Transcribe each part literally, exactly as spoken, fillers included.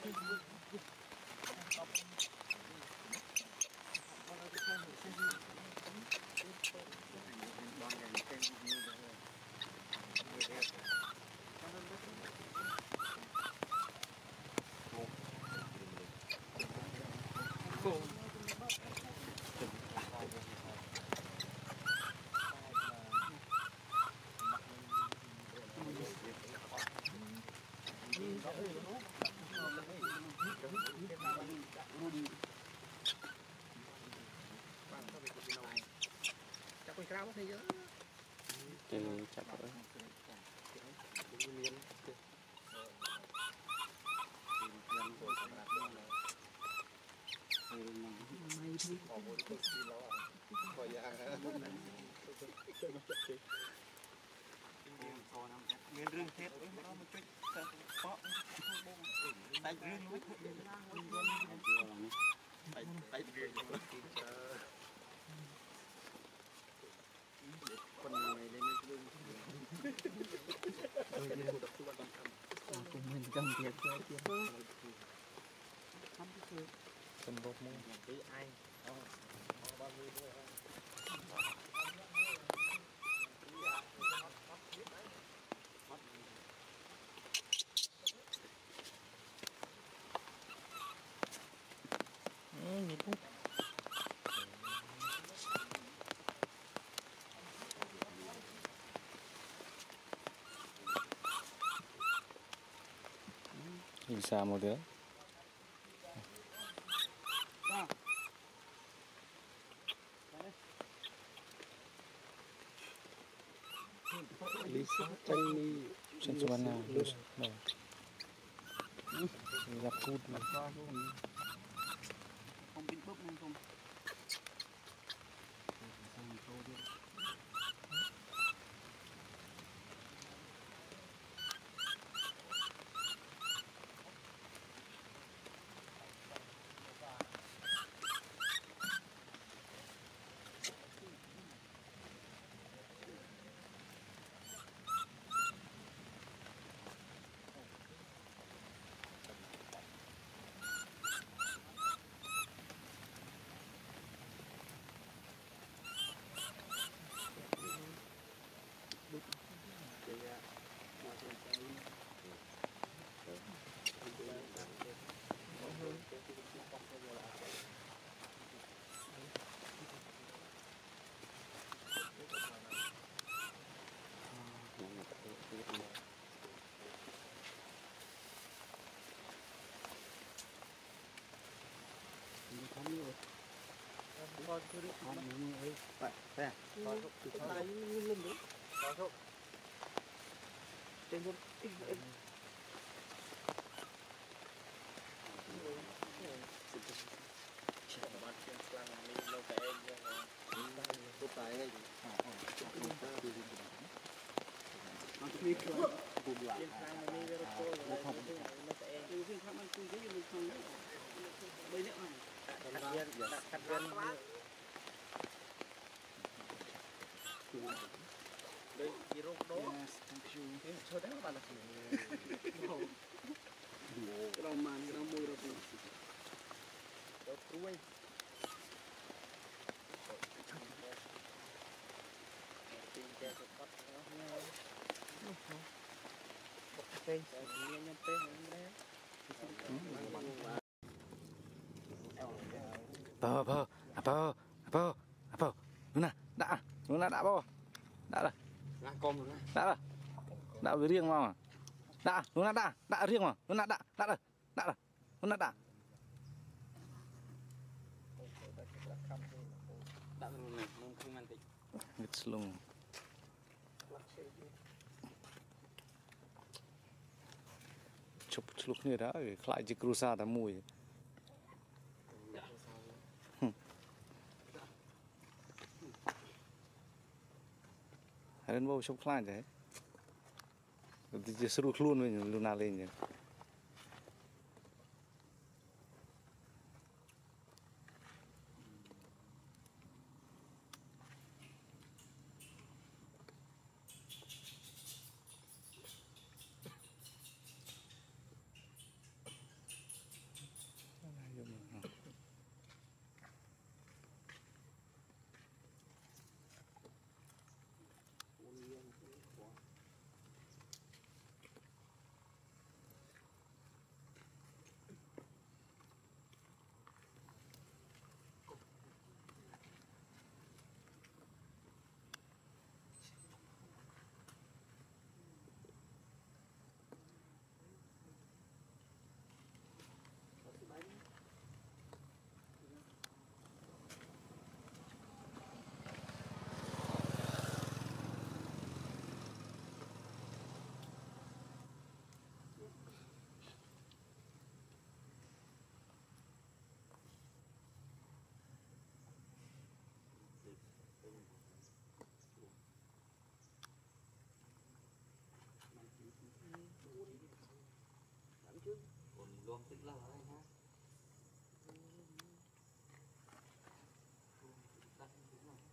chắc quay cao thế chứ thì chắc rồi nguyên rừng thép ấy nó một chút có tay rừng nó tay tay rừng con này lên rừng cùng mình cầm thiệt chơi chưa cầm bột mua tí ai bao nhiêu nữa nhìn cũng nhìn xa một đứa Lisa tranh đi chân cho bạn nào này gặp cút mà không biết bốc không con cứ đi con như ấy vậy thế con thúc từ con này lên đấy con thúc trên con tinh em tôi tại đây nó đi cùng lại bây giờ cắt viên cắt viên đây đi rốt đó cho đấy bạn là cái đầu màn cái đầu môi rồi đó cuối tìm cái bắt nó một cây nhẹ nhàng tê này Apa apa apa apa apa Luna đã Luna đã bao đã rồi đã con rồi đã rồi đã với riêng mà đã Luna đã đã riêng mà Luna đã đã rồi đã rồi Luna đã đã rồi này không không ăn tịnh nghịch lùng chụp chụp như đó lại chỉ cruza ta mùi Hãy subscribe cho kênh Ghiền Mì Gõ để không bỏ lỡ những video hấp dẫn Luộc thịt là đấy ha. Đặt đúng rồi.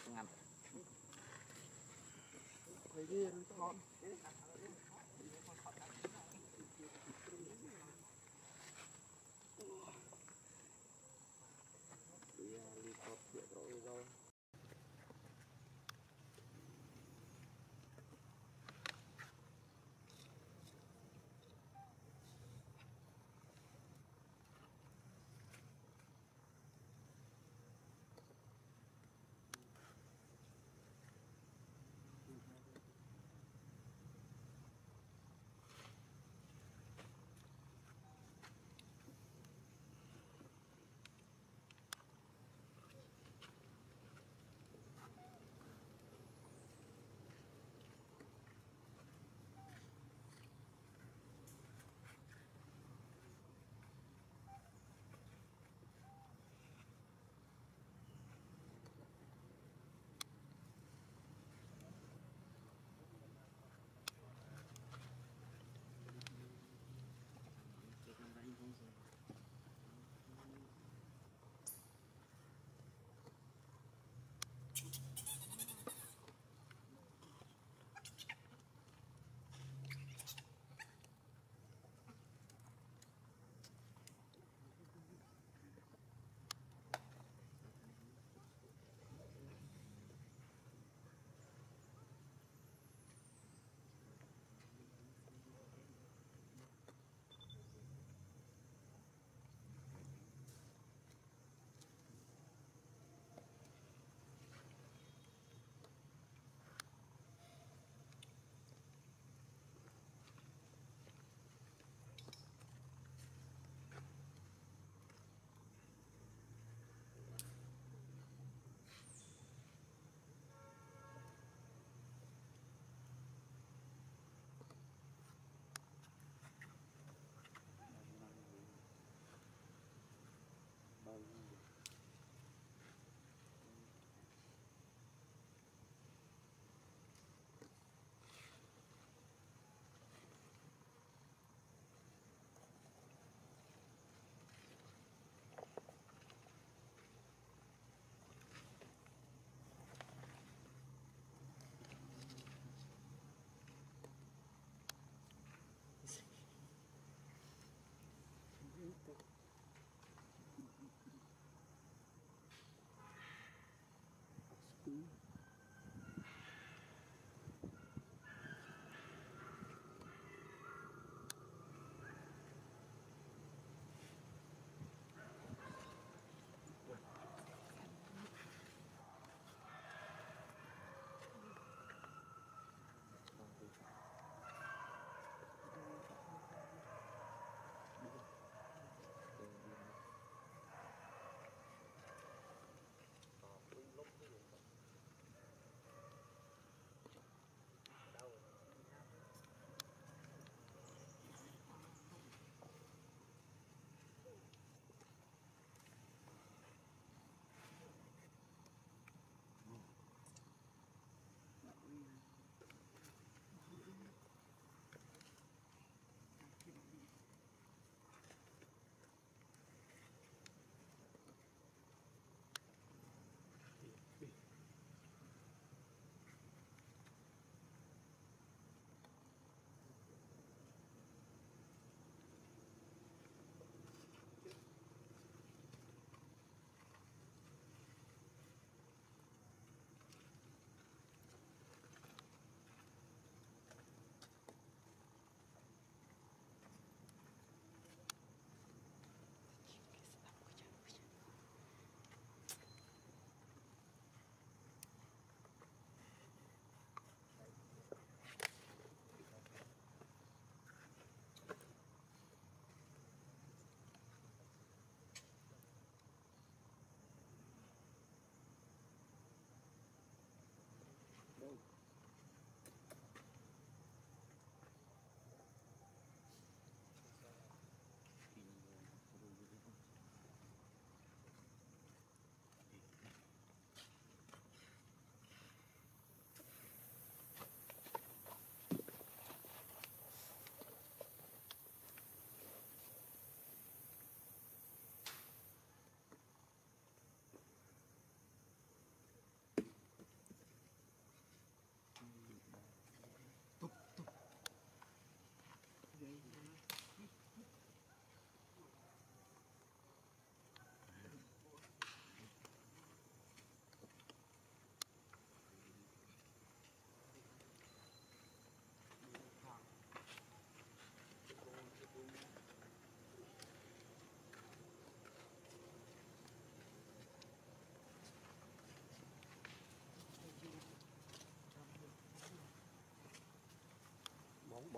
ngăn thấy đi con đi cọp chuyện rồi rồi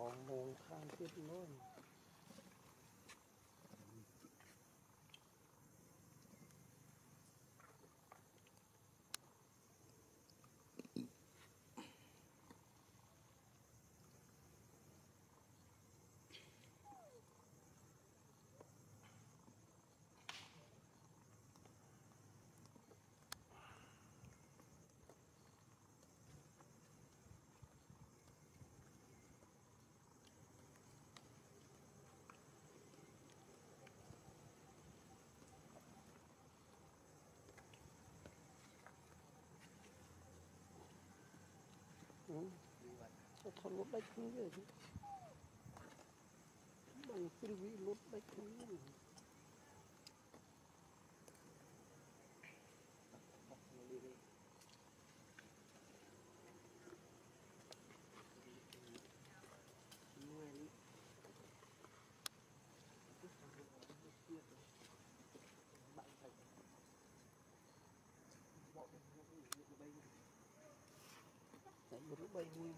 Còn mồm khang tiếp nữa. Sao thằng lút đách không vậy chứ? Bằng cái vị lút đách không vậy? Đấy, một lúc bay vui.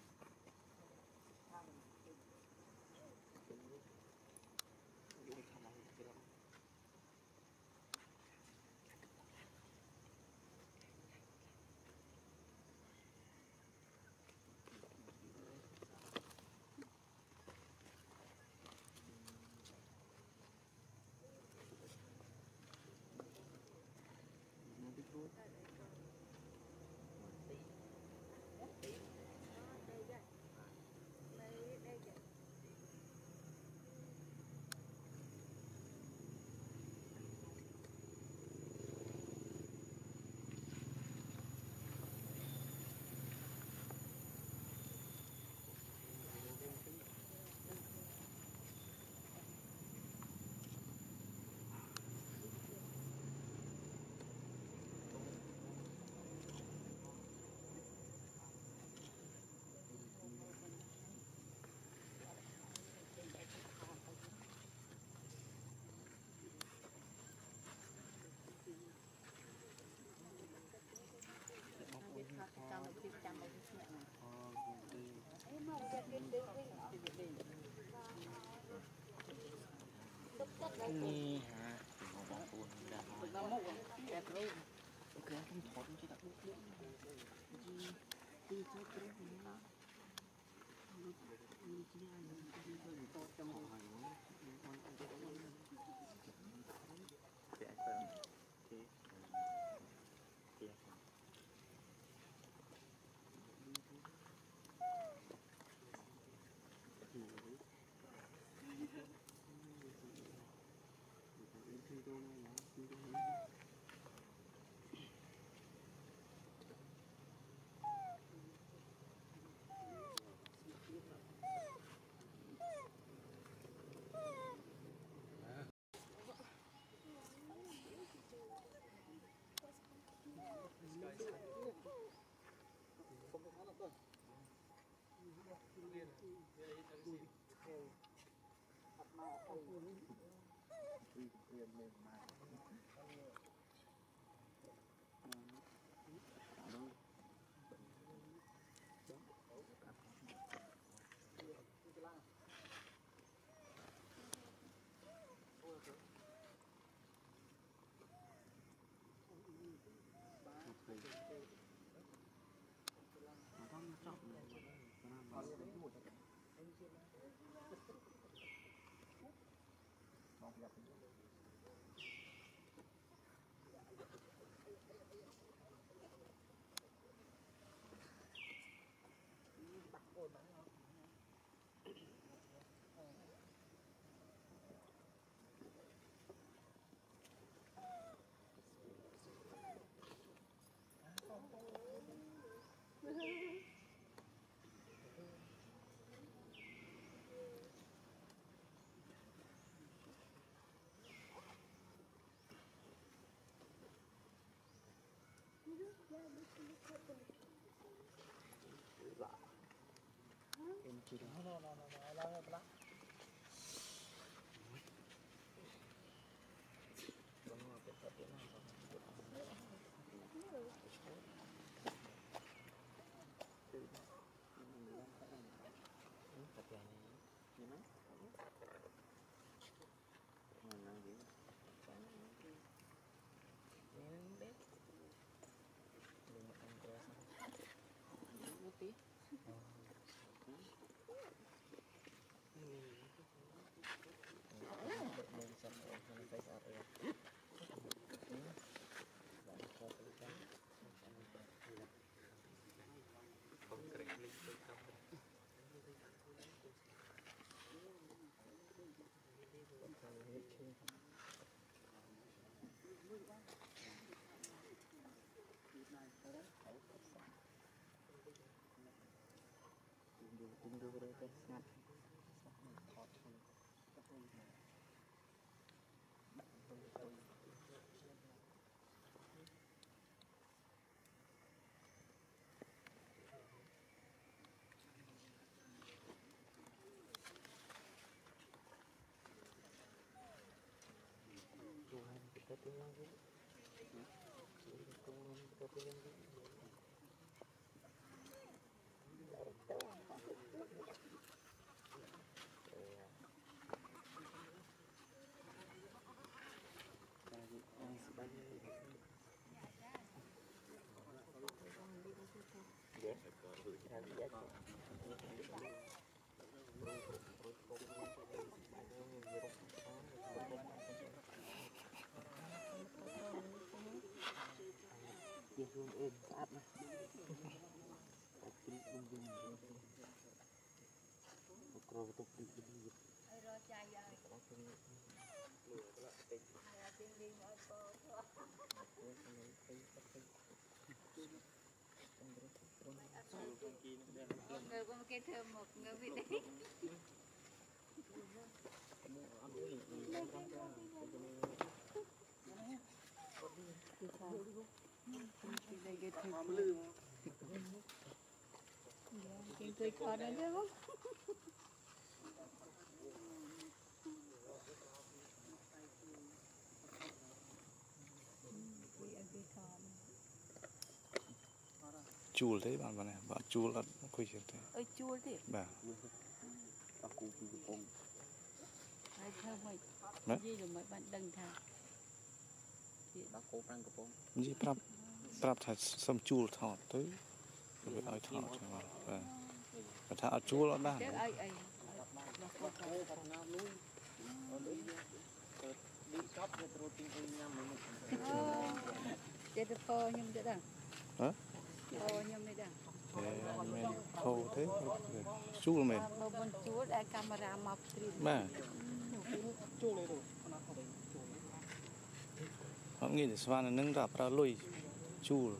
Ini ha, ngomong pun dah. Ngomong dah terus. Oke, kan thot chứ đặt bút nữa. Đi đi cho terus mana. Lu lu kira ni đi cho người to trong hồ hải nó. Con ăn cái đó. Để xem. Thế. Thế. No, no, no, no, no, no, no. Hãy subscribe cho kênh Ghiền Mì Gõ để không bỏ lỡ những video hấp dẫn. phải c rờ y tung đưa đây cái ngắt thọt Yes, luôn êm áp này. Klik bung bung. Kalau betul klik bung. Rồi chạy rồi. Lừa cái loại tinh. Là tinh đi ở phố. Người con kia thơm một người vị đấy. Đây cái thơm lư. Cái tôi khó đó chứ không? chul đấy bạn bạn này bạn chul là quay chuyện thế Ơi chua thế bà Aku pergi pom. Hai thơm mày gì rồi mấy bạn đừng thà chị bác cô prang của pom gì prap prap thật xâm chul thọt tới rồi ai thọt rồi mà và thà chul nó đang ai ai Đi shop ke terus tinggal nyam ini. Chết được phô nhưng thế nào hả phô nhưng thế nào mình khô thế chul mình mà bên chúa đã camera mọc tiền mà Chul itu. họ nghĩ là svan nâng đạp ra lùi chul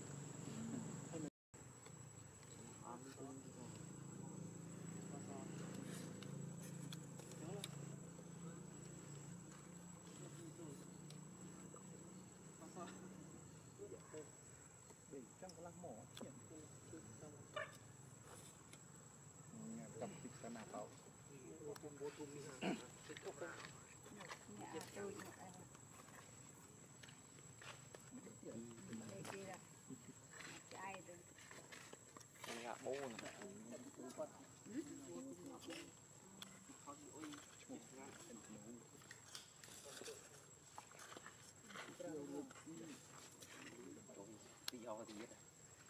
Trong cái lăng mỏ hiện gặp thịt sa nạc tàu. gà bô này đi ao thì biết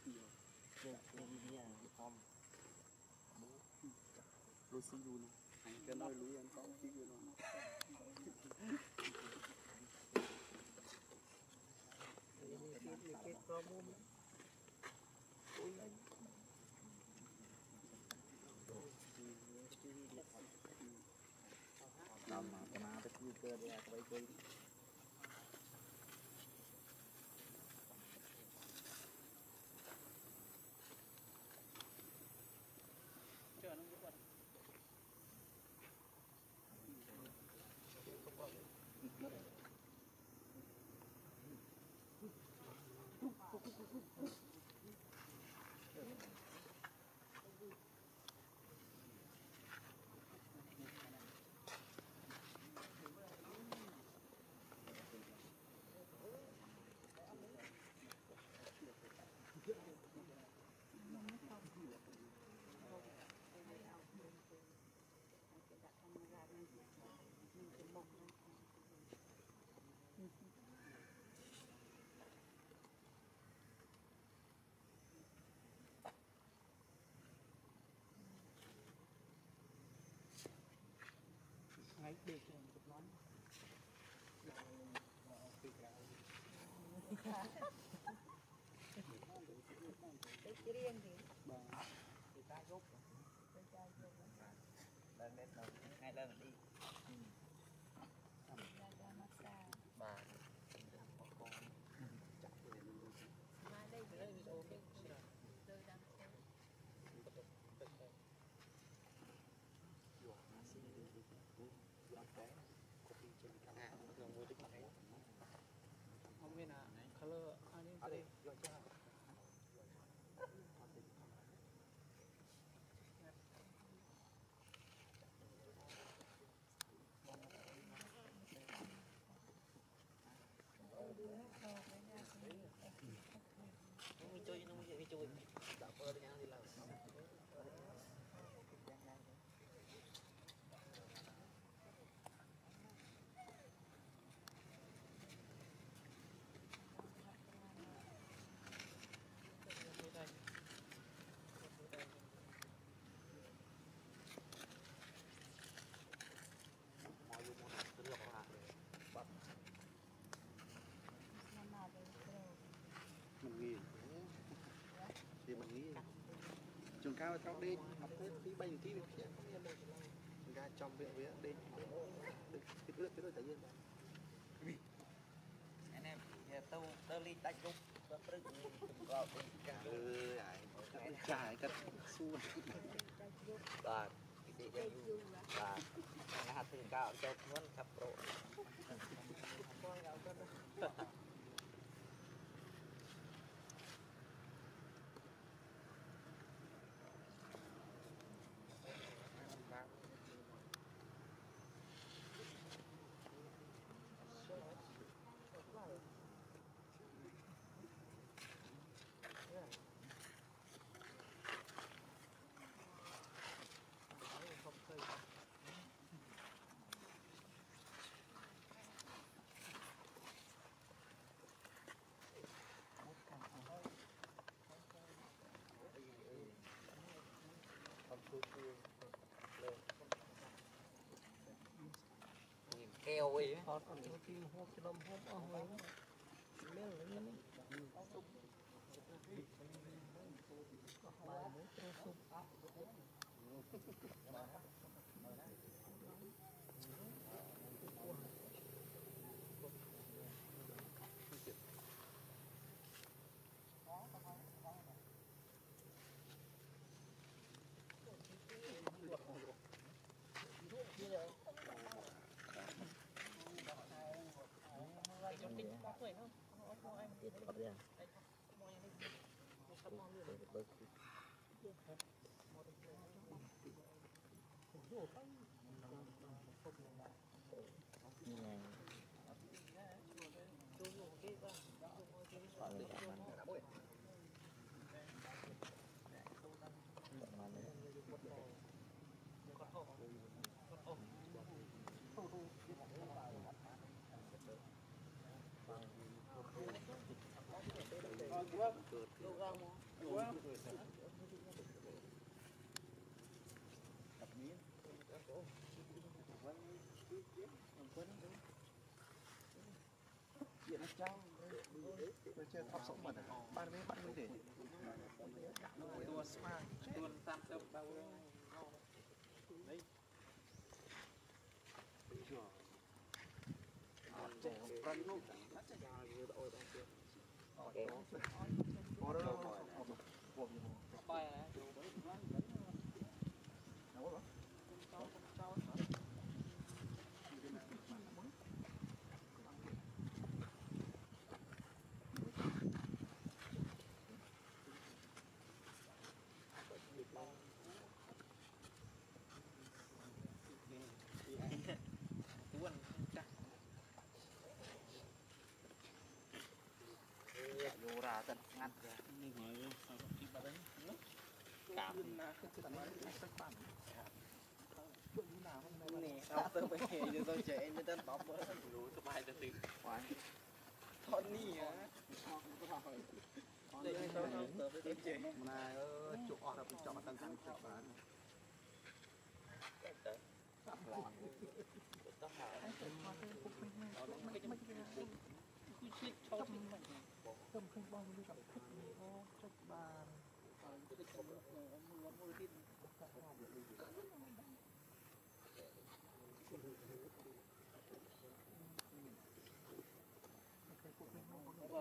Rồi xin luôn. Anh cái nói lúi anh có tí cái nó. Làm mà cái nào cái cơ để cái cái ngay được một nón Cái cái riêng thì người ta giúp tôi cho vô lần đến rồi ngay lần đi ra cho massage bà mà đây thì đây video cái tôi đang xem không biết là color anh đi mình chơi nó mới dễ chơi đạp bơ đi đi làm mình nghỉ thì mình nghĩ trường cao cao đi học tới tí bay tí được chứ trường cao trong viện viện đi được cái nước cái nước tự nhiên anh em tao tao đi tách rút tao rực vào đi cả ừ ai trải cắt xu và cái gì và ngày hạt thường cao cho muốn tập pro keo ấy còn còn cái phim hôm cái đông hôm ở ngoài mấy là những này bài muốn treo sụp điện nó trao rồi chơi học sống mà ban mấy bạn mới để tua smart tua tam tốc bao đấy trẻ con luôn có đâu bài tuần chắc vô ra tận ngăn kìa như vậy sao có cái bạn đấy cảm là cái chuyện này sắc bản nè tao tao phải cho tôi chạy cho tên tóc nữa đủ số bài từ từ thon nì á đây tao tao tao phải chạy mà chỗ ở là chỗ tăng tăng chỗ bán tao hả Xích cho mình cầm khinh bom đi gặp thích nó chắc bàn cái cầm nó mưa mưa tin Hãy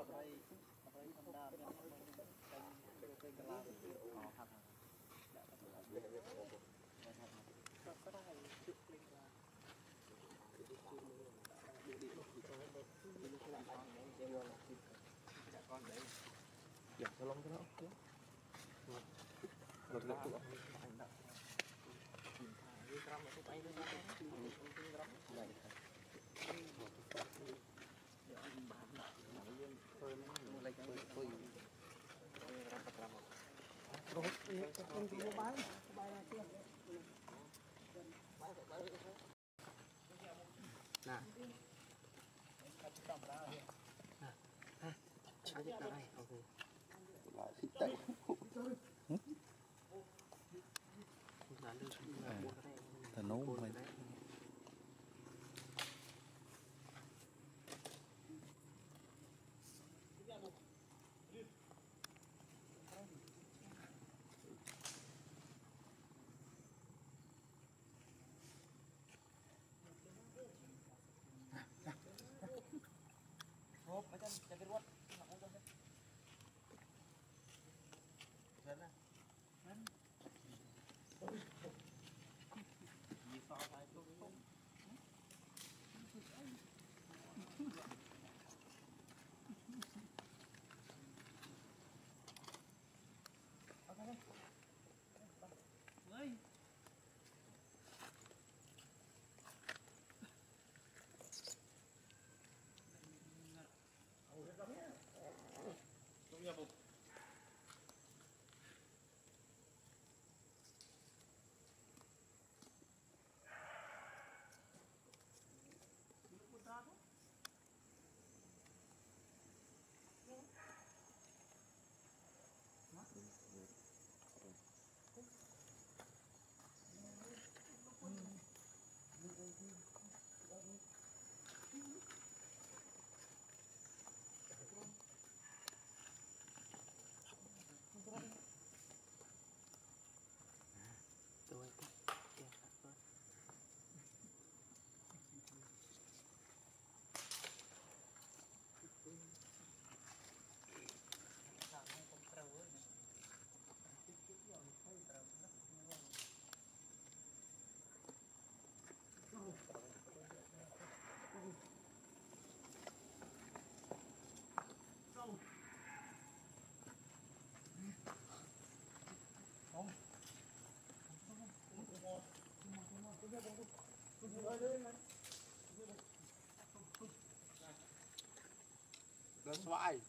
dạ cho lông cho nó ok một lực tụ nè chả biết nào đây ok lại xịt tẩy ta nấu mình hộp mấy chân chân cái ruột nặng không chân chân à gì so với tôi không ơi tôi lên xoay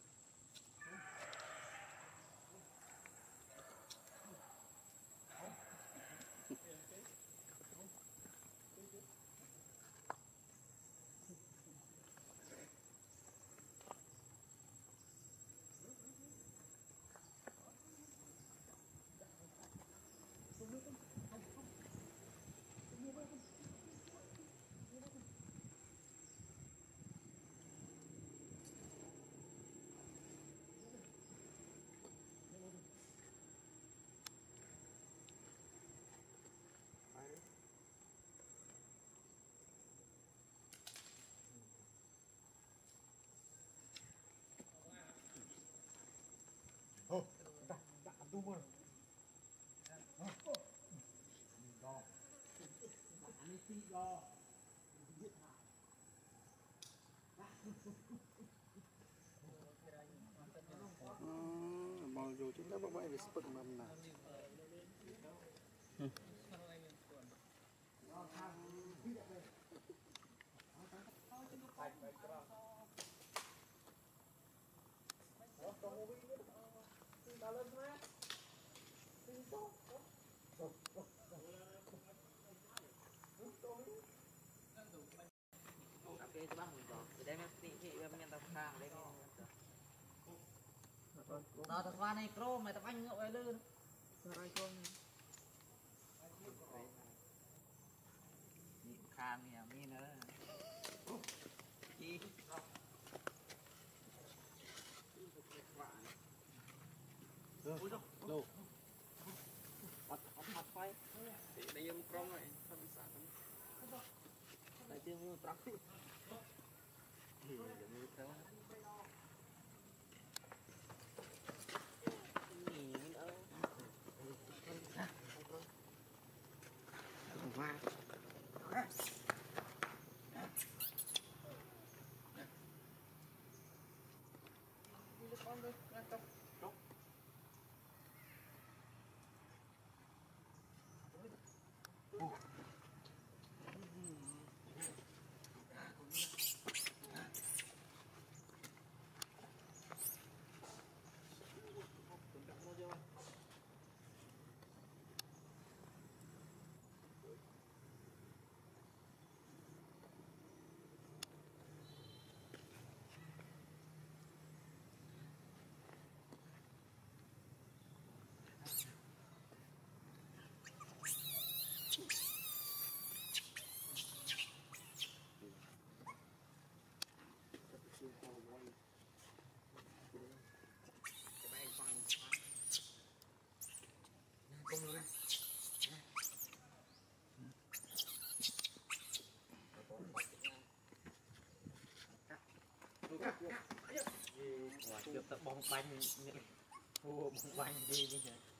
Ô, đã, đã tu mơ. mau vô chúng ta bao về spot mình nè cái bác mình bỏ thì đem thì thì em nhận tập hàng đấy nó tập qua này pro mày tập anh ngựa ấy lư rồi con khang nhà mi nữa chi lô ọt ọt ọt phai đây em trong này không bị sạt đây tiếng như trắng thì giống như thế hoa Chụp tập bóng bánh, ô bóng bánh đi bây giờ.